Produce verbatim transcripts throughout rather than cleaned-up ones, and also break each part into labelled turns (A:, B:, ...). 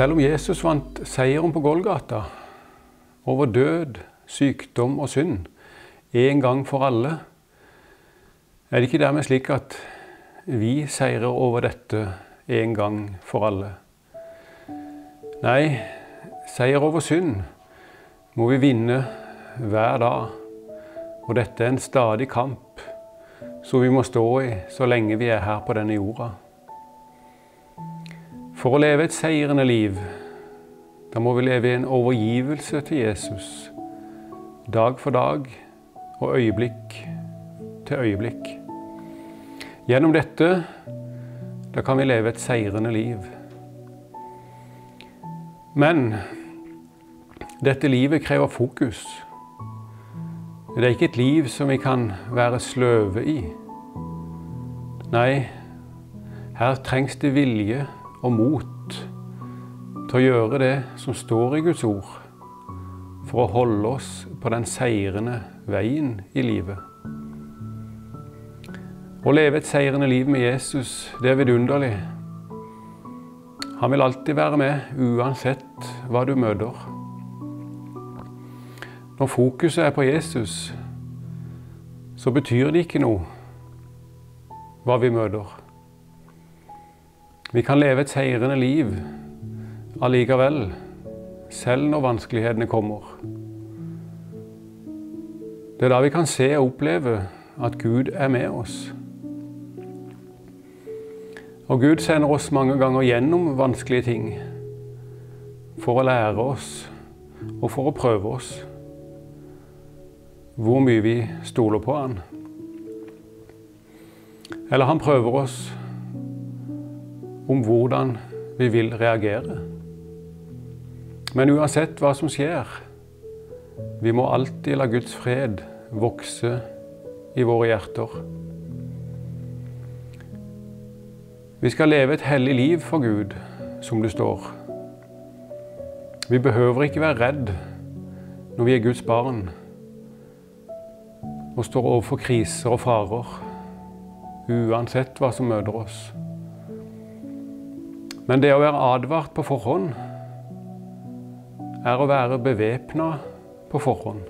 A: Selv om Jesus vant seieren på Golgata, over død, sykdom og synd, en gang for alle, er det ikke dermed slik at vi seirer over dette en gang for alle. Nei, seier over synd må vi vinne hver dag, og dette er en stadig kamp som vi må stå i så lenge vi er her på denne jorda. For å leve et seirende liv, da må vi leve i en overgivelse til Jesus, dag for dag og øyeblikk til øyeblikk. Gjennom dette, da kan vi leve et seirende liv. Men dette livet krever fokus. Det er ikke et liv som vi kan være sløve i. Nei, her trengs det vilje og mot til å gjøre det som står i Guds ord, for å holde oss på den seirende veien i livet. Å leve et seirende liv med Jesus, det er vidunderlig. Han vil alltid være med, uansett hva du møter. Når fokuset er på Jesus, så betyr det ikke noe hva vi møter. Vi kan leve et seirende liv allikevel, selv når vanskelighetene kommer. Det er da vi kan se og oppleve at Gud er med oss. Og Gud sender oss mange ganger gjennom vanskelige ting for å lære oss og for å prøve oss hvor mye vi stoler på han. Eller han prøver oss om hvordan vi vil reagere. Men uansett hva som skjer, vi må alltid la Guds fred vokse i våre hjerter. Vi skal leve et hellig liv for Gud, som det står. Vi behøver ikke være redd når vi er Guds barn og står overfor kriser og farer, uansett hva som møter oss. Men det å være advart på forhånd er å være bevæpnet på forhånd.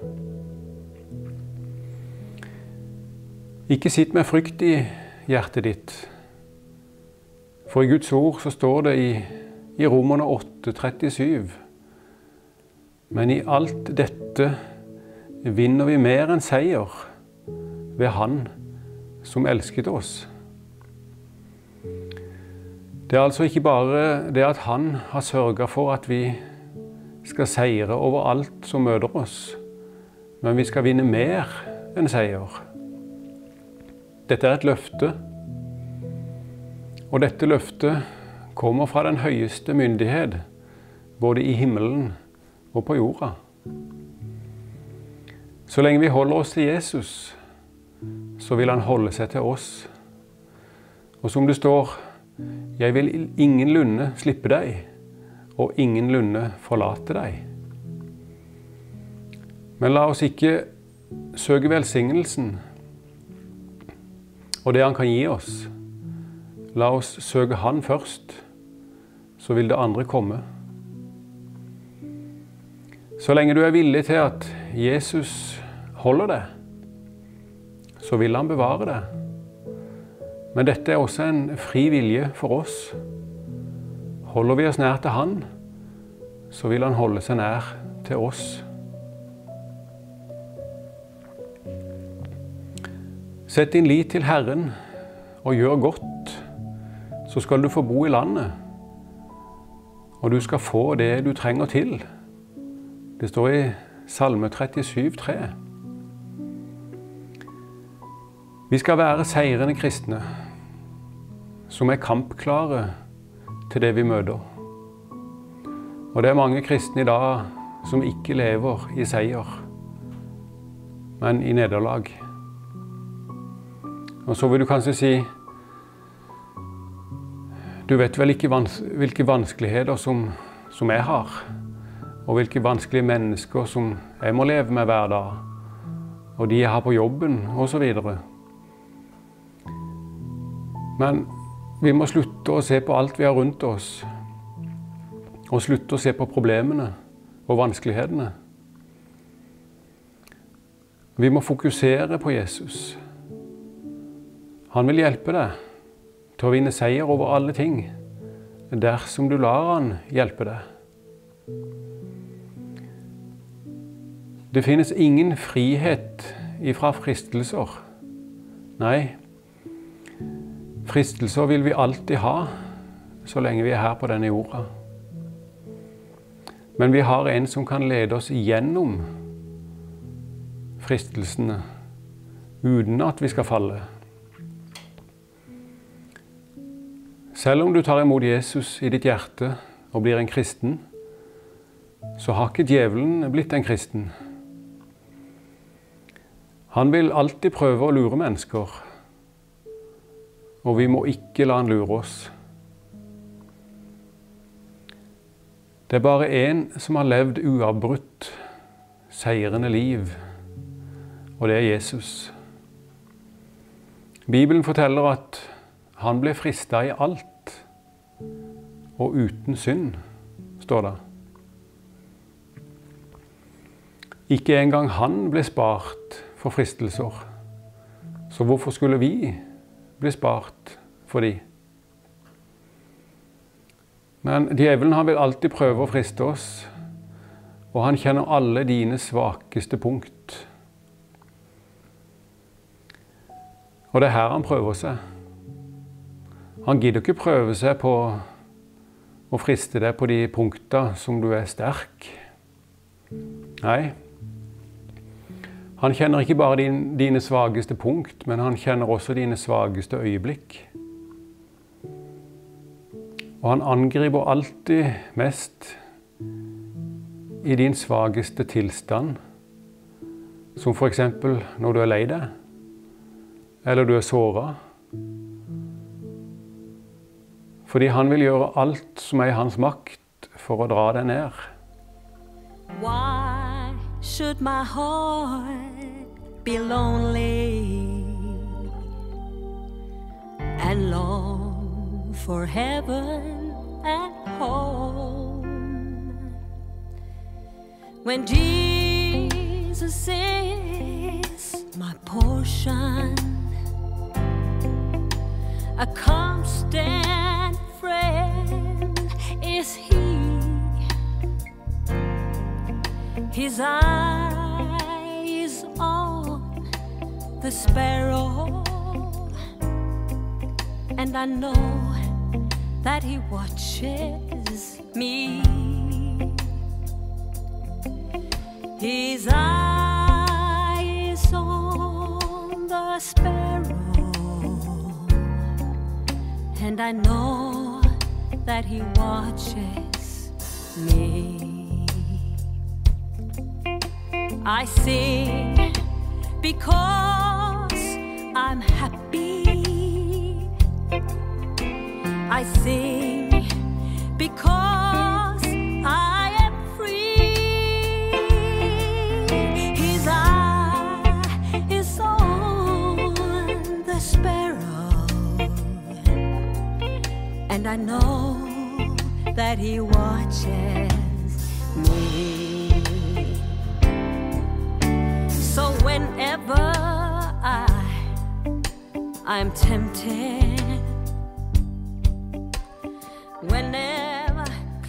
A: Ikke sitt med frykt i hjertet ditt. For i Guds ord så står det i, i Romerne åtte trettisju: Men i alt dette vinner vi mer enn seier ved Han som elsket oss. Det er altså ikke bare det at han har sørget for at vi skal seire over alt som møter oss, men vi skal vinne mer enn seier. Dette er et løfte, og dette løftet kommer fra den høyeste myndighet, både i himmelen og på jorda. Så lenge vi holder oss til Jesus, så vil han holde seg til oss. Og som det står, jeg vil ingenlunde slippe deg, og ingenlunde forlate deg. Men la oss ikke søke velsignelsen og det han kan gi oss. La oss søke han først, så vil det andre komme. Så lenge du er villig til at Jesus holder deg, så vil han bevare deg. Men dette er også en fri vilje for oss. Holder vi oss nær til han, så vil han holde seg nær til oss. Sett din lit til Herren og gjør godt, så skal du få bo i landet, og du skal få det du trenger til. Det står i Salme trettisju tre. Vi skal være seirende kristne, som er kampklare til det vi møter. Og det er mange kristne i dag som ikke lever i seier, men i nederlag. Og så vil du kanskje si, du vet vel ikke vans hvilke vanskeligheter som, som jeg har, og hvilke vanskelige mennesker som jeg må leve med hver dag, og de jeg har på jobben, og så videre. Men vi må slutte å se på alt vi har rundt oss, og slutte å se på problemene og vanskelighetene. Vi må fokusere på Jesus. Han vil hjelpe deg til å vinne seier over alle ting, dersom du lar han hjelpe deg. Det finnes ingen frihet ifra fristelser. Nei, fristelser vil vi alltid ha, så lenge vi er her på denne jorda. Men vi har en som kan lede oss gjennom fristelsene, uten at vi skal falle. Selv om du tar imot Jesus i ditt hjerte og blir en kristen, så har ikke djevelen blitt en kristen. Han vil alltid prøve å lure mennesker, og vi må ikke la han lure oss. Det er bare en som har levd uavbrutt, seirende liv, og det er Jesus. Bibelen forteller at han ble fristet i alt, og uten synd, står det. Ikke engang han ble spart for fristelser, så hvorfor skulle vi bli spart for de? Men djevelen han vil alltid prøve å friste oss, og han kjenner alle dine svakeste punkt. Og det er her han prøver seg. Han gidder ikke prøve seg på å friste deg på de punkter som du er sterk. Nei. Han kjenner ikke bare din, dine svageste punkt, men han kjenner også dine svageste øyeblikk. Og han angriper alltid mest i din svageste tilstand, som for eksempel når du er lei deg, eller du er såret. Fordi han vil gjøre alt som er i hans makt for å dra deg ned.
B: Why should my heart be lonely and long for heaven at home when Jesus is my portion, a constant friend is he. His eye is on the sparrow, and I know that he watches me. His eye is on the sparrow, and I know that he watches me. I sing because I'm happy. I sing because I am free. His eye is on the sparrow, and I know that he watches me. So whenever I, I'm tempted, whenever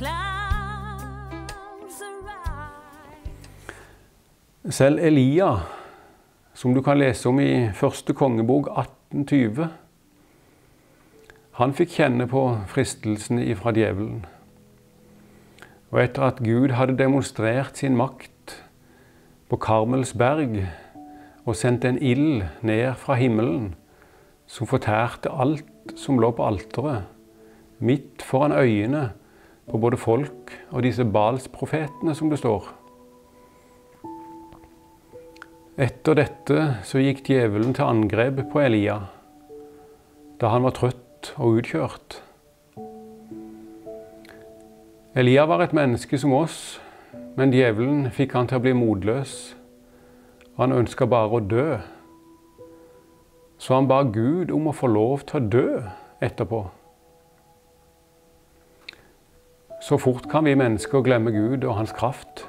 B: clouds arise.
A: Selv Elia, som du kan lese om i første kongebok atten tyve, han fikk kjenne på fristelsene ifra djevelen. Og etter at Gud hadde demonstrert sin makt på Karmels berg og sendte en ild ned fra himmelen som fortærte alt som lå på alteret, midt foran øynene på både folk og disse Baals-profetene som det står. Etter dette så gikk djevelen til angrep på Elia, da han var trøtt og utkjørt. Elia var et menneske som oss, men djevelen fikk han til å bli modløs. Han ønsket bare å dø. Så han ba Gud om å få lov til å dø etterpå. så fort kan vi mennesker glemme Gud og hans kraft.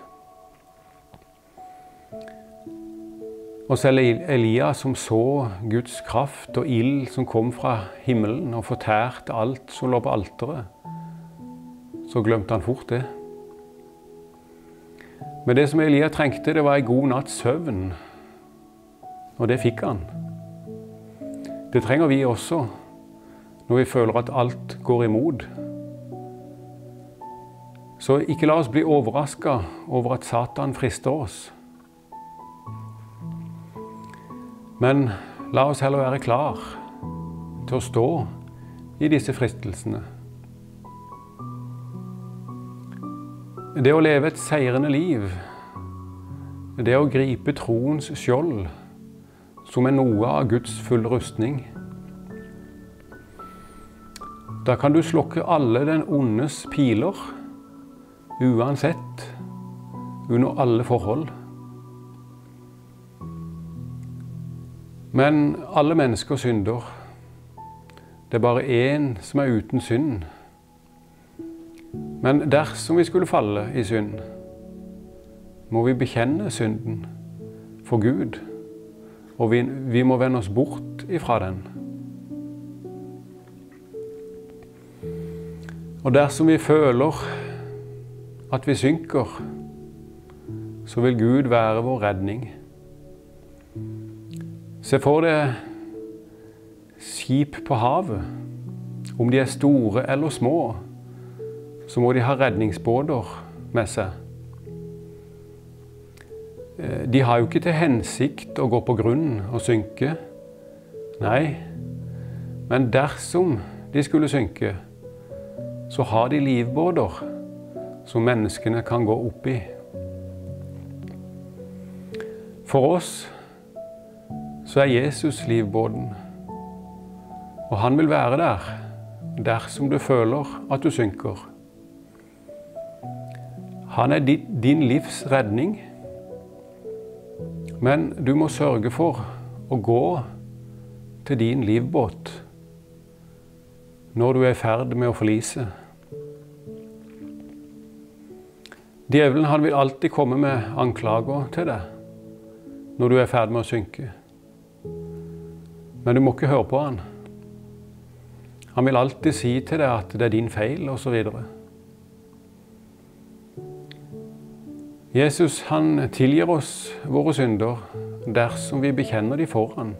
A: Og selv Elia som så Guds kraft og ild som kom fra himmelen og fortærte alt som lå på alteret, så glemte han fort det. Men det som Elia trengte, det var en god natts søvn, og det fikk han. Det trenger vi også når vi føler at alt går imot. Så ikke la oss bli overrasket over at Satan frister oss. Men la oss heller være klar til å stå i disse fristelsene. Det å leve et seirende liv, det å gripe troens skjold som er noe av Guds fulle rustning. Da kan du slokke alle den ondes piler, uansett, under alle forhold. Men alle mennesker synder. Det er bare én som er uten synd. Men dersom vi skulle falle i synd, må vi bekjenne synden for Gud, og vi, vi må vende oss bort ifra den. Og dersom vi føler at vi synker, så vil Gud være vår redning. Se for deg skip på havet. Om de er store eller små, så må de ha redningsbåter med seg. De har jo ikke til hensikt å gå på grunn og synke. Nei, men dersom de skulle synke, så har de livbåter som menneskene kan gå opp i. For oss så er Jesus livbåten, og han vil være der dersom du føler at du synker. Han er din livs redning, men du må sørge for å gå til din livbåt når du er i ferd med å forlise. Djevelen han vil alltid komme med anklager til deg når du er i ferd med å synke. Men du må ikke høre på han. Han vil alltid si til deg at det er din feil, og så videre. Jesus han tilgir oss våre synder dersom vi bekjenner de for han.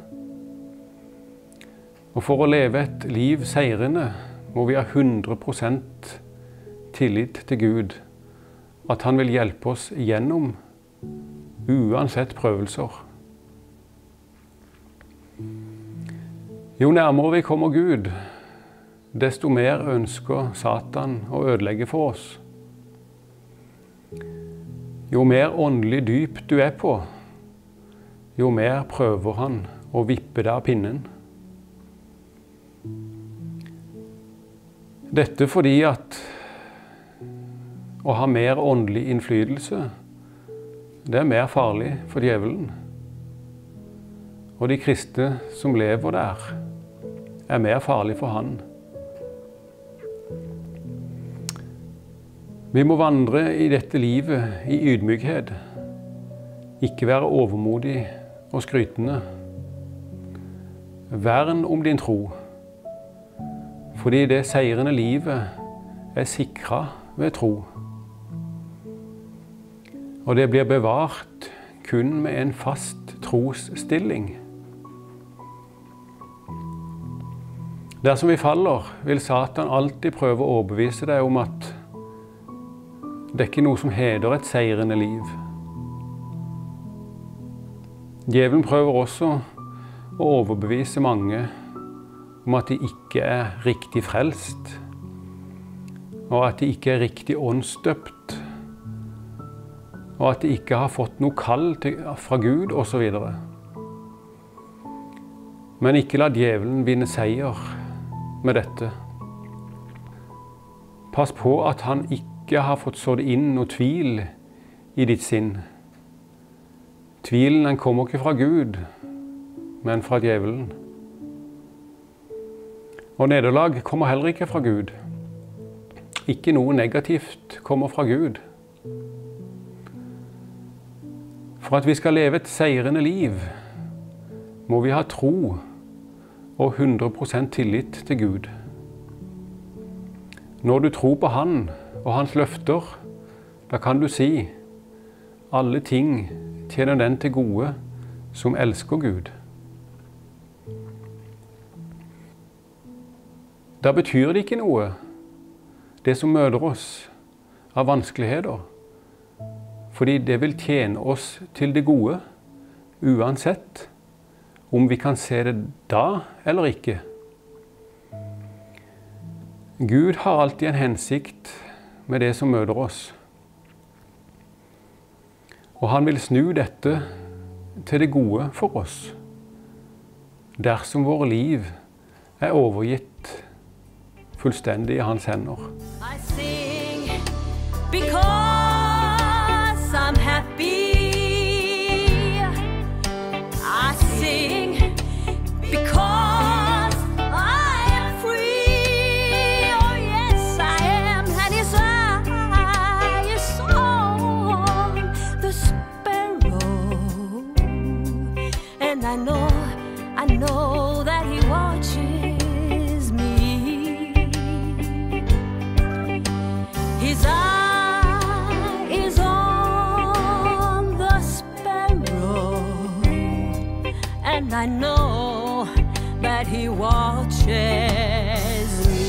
A: Og for å leve et liv seirende må vi ha hundre prosent tillit til Gud, at han vil hjelpe oss gjennom uansett prøvelser. Jo nærmere vi kommer Gud, desto mer ønsker Satan å ødelegge for oss. Jo mer åndelig dyp du er på, jo mer prøver han å vippe deg av pinnen. Dette fordi at å ha mer åndelig innflytelse, det er mer farlig for djevelen. Og de kristne som lever der, er mer farlig for han. Vi må vandre i dette livet i ydmykhet, ikke være overmodig og skrytende. Vern om din tro, fordi det seirende livet er sikret ved tro. Og det blir bevart kun med en fast trosstilling. Dersom vi faller, vil Satan alltid prøve å overbevise deg om at det er ikke noe som heter et seirende liv. Djevelen prøver også å overbevise mange om at de ikke er riktig frelst, og at de ikke er riktig åndsdøpt, og at de ikke har fått noe kall til, fra Gud, og så videre. Men ikke la djevelen vinne seier med dette. Pass på at han ikke har fått sådd inn noe tvil i ditt sinn. Tvilen den kommer ikke fra Gud, men fra djevelen. Og nederlag kommer heller ikke fra Gud. ikke noe negativt kommer fra Gud. For at vi skal leve et seirende liv, må vi ha tro og hundre prosent tillit til Gud. Når du tror på Han og Hans løfter, da kan du si, alle ting tjener den til gode som elsker Gud. Da betyr det ikke noe, det som møter oss av vanskeligheter, fordi det vil tjene oss til det gode, uansett om vi kan se det da eller ikke. Gud har alltid en hensikt med det som møter oss. Og han vil snu dette til det gode for oss, dersom våre liv er overgitt fullstendig i hans hender.
B: I sing because I'm happy. I sing because I am free. Oh yes, I am. And his eye is on the sparrow. And I know, I know that he watches me. His eye is on the sparrow, and I know that he watches me.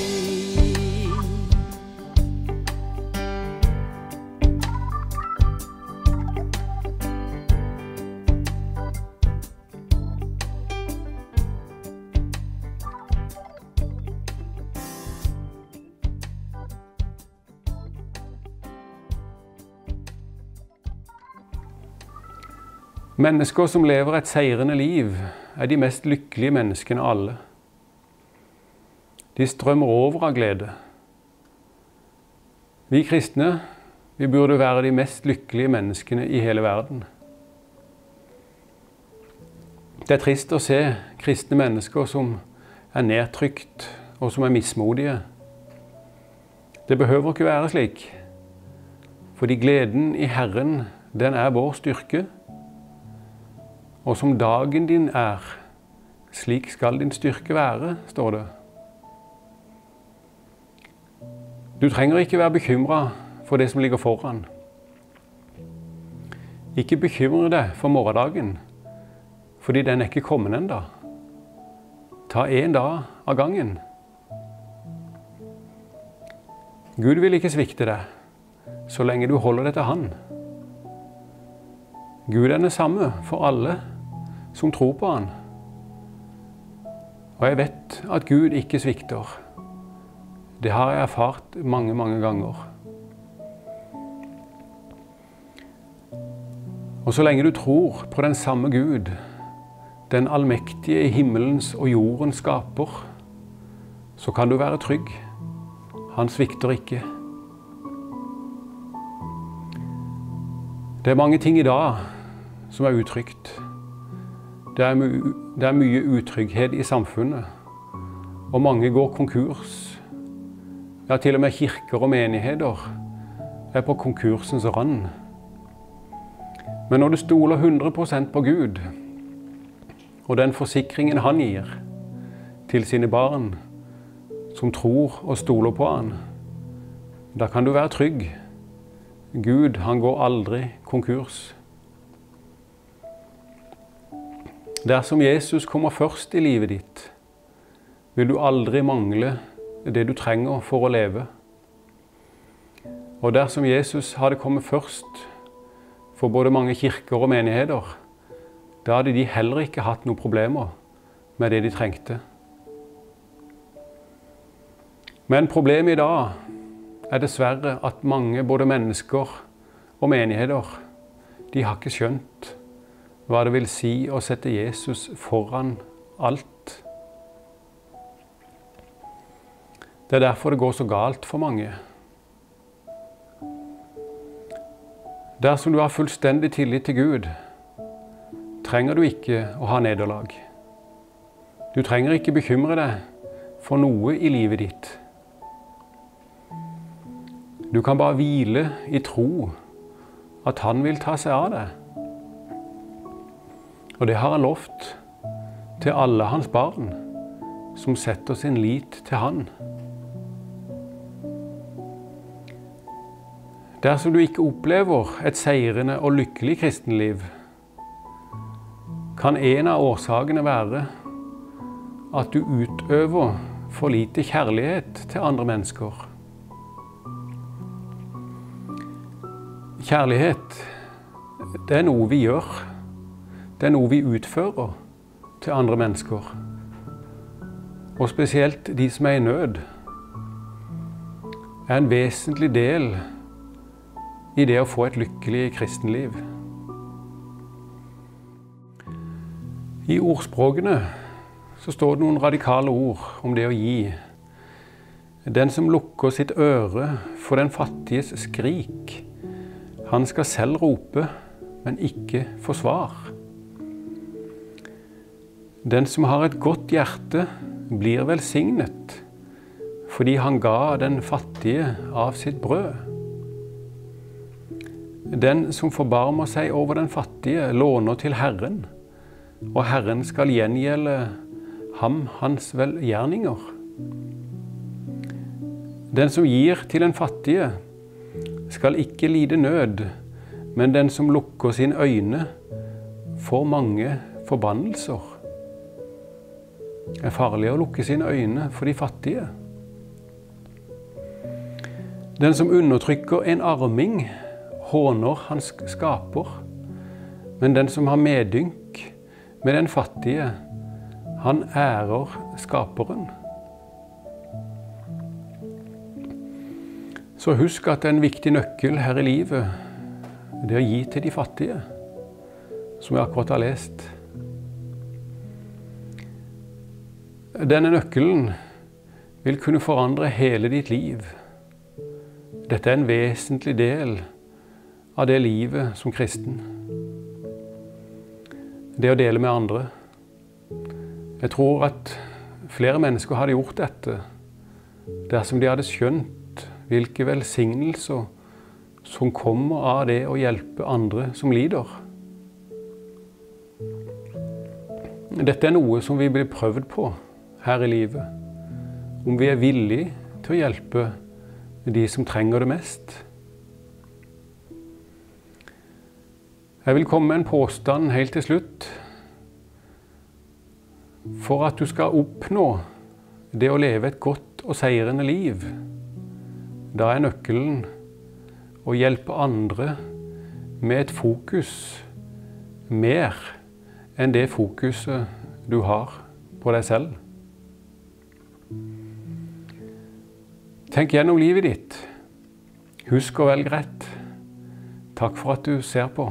A: Mennesker som lever et seirende liv, er de mest lykkelige menneskene av alle. De strømmer over av glede. Vi kristne, vi burde være de mest lykkelige menneskene i hele verden. Det er trist å se kristne mennesker som er nedtrykt og som er mismodige. Det behøver ikke være slik, fordi gleden i Herren, den er vår styrke. Og som dagen din er, slik skal din styrke være, står det. Du trenger ikke være bekymret for det som ligger foran. Ikke bekymre deg for morgendagen, fordi den er ikke kommet enda. Ta en dag av gangen. Gud vil ikke svikte deg, så lenge du holder deg til Han. Gud er den samme for alle som tror på Han. Og jeg vet at Gud ikke svikter. Det har jeg erfart mange, mange ganger. Og så lenge du tror på den samme Gud, den allmektige i himmelens og jordens skaper, så kan du være trygg. Han svikter ikke. Det er mange ting i dag som er utrygt. Det er, my det er mye utrygghet i samfunnet, og mange går konkurs. Ja, til og med kirker og menigheter er på konkursens rand. Men når du stoler hundre prosent på Gud, og den forsikringen Han gir til sine barn, som tror og stoler på Han, da kan du være trygg. Gud, han går aldri konkurs. Dersom Jesus kommer først i livet ditt, vil du aldri mangle det du trenger for å leve. Og dersom Jesus hadde kommet først for både mange kirker og menigheter, da hadde de heller ikke hatt noen problemer med det de trengte. Men problemet i dag er dessverre at mange både mennesker og menigheter, de har ikke skjønt hva det vil si å sette Jesus foran alt. Det er derfor det går så galt for mange. Dersom du har fullstendig tillit til Gud, trenger du ikke å ha nederlag. Du trenger ikke bekymre deg for noe i livet ditt. Du kan bare hvile i tro at han vil ta seg av deg. Og det har han lovt til alle hans barn som setter sin lit til han. Dersom du ikke opplever et seirende og lykkelig kristenliv, kan en av årsakene være at du utøver for lite kjærlighet til andre mennesker. Kjærlighet, det er noe vi gjør. Det er noe vi utfører til andre mennesker. Og spesielt de som er i nød, er en vesentlig del i det å få et lykkelig kristenliv. I ordspråkene så står det noen radikale ord om det å gi. Den som lukker sitt øre for den fattiges skrik, han skal selv rope, men ikke få svar. Den som har et godt hjerte blir velsignet, fordi han ga den fattige av sitt brød. Den som forbarmer seg over den fattige, låner til Herren, og Herren skal gjengjelde ham hans velgjerninger. Den som gir til den fattige, skal ikke lide nød, men den som lukker sine øyne, får mange forbannelser. Det er farlig å lukke sine øyne for de fattige. Den som undertrykker en arming, håner hans skaper, men den som har medynk med den fattige, han ærer skaperen. Så husk at det er en viktig nøkkel her i livet, det å gi til de fattige, som jeg akkurat har lest. Denne nøkkelen vil kunne forandre hele ditt liv. Dette er en vesentlig del av det livet som kristen. Det å dele med andre. Jeg tror at flere mennesker hadde gjort dette dersom de hadde skjønt hvilke velsignelser som kommer av det å hjelpe andre som lider. Dette er noe som vi blir prøvd på her i livet, om vi er villige til å hjelpe de som trenger det mest. Jeg vil komme med en påstand helt til slutt. For at du skal oppnå det å leve et godt og seirende liv, da er nøkkelen å hjelpe andre med et fokus mer enn det fokuset du har på deg selv. Tenk gjennom livet ditt. Husk å velge rett. Takk for at du ser på.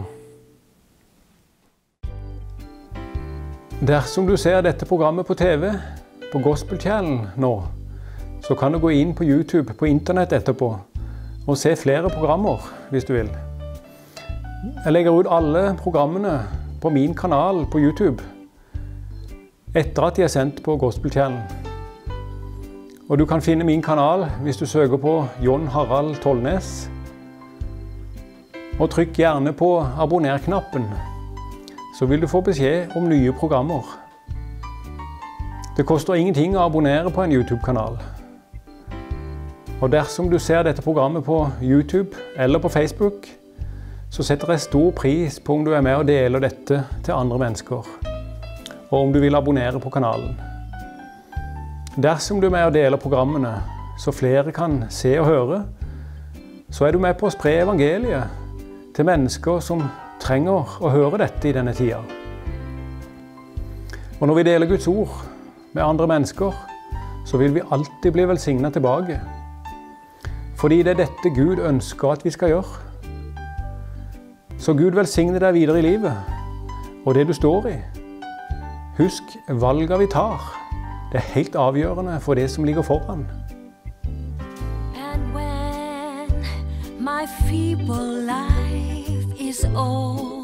A: Dersom du ser dette programmet på T V, på Gospel Channel nå, så kan du gå inn på YouTube på internett etterpå og se flere programmer hvis du vil. Jeg legger ut alle programmene på min kanal på YouTube etter at de er sendt på Gospel Channel. Og du kan finne min kanal hvis du søker på John Harald Tollnes. Og trykk gjerne på abonner-knappen, så vil du få beskjed om nye programmer. Det koster ingenting å abonnere på en YouTube-kanal. Og dersom du ser dette programmet på YouTube eller på Facebook, så setter jeg stor pris på om du er med og deler dette til andre mennesker, og om du vil abonnere på kanalen. Dersom du er med og deler programmene, så flere kan se og høre, så er du med på å spre evangeliet til mennesker som trenger å høre dette i denne tida. Og når vi deler Guds ord med andre mennesker, så vil vi alltid bli velsignet tilbake. Fordi det er dette Gud ønsker at vi skal gjøre. Så Gud velsigne deg videre i livet, og det du står i. Husk valget vi tar. Det er helt avgjørende for det som ligger foran.
B: And when my feeble life is over,